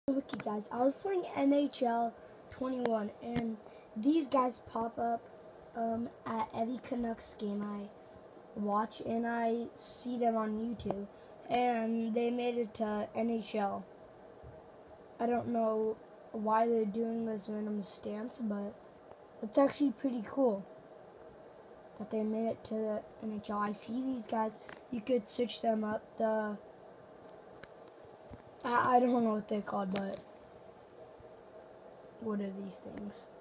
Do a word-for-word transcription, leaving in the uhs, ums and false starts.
Look, you guys, I was playing N H L twenty-one, and these guys pop up um, at every Canucks game I watch, and I see them on YouTube, and they made it to N H L. I don't know why they're doing this random stance, but it's actually pretty cool that they made it to the N H L. I see these guys. You could search them up. The I, I don't know what they're called, but what are these things?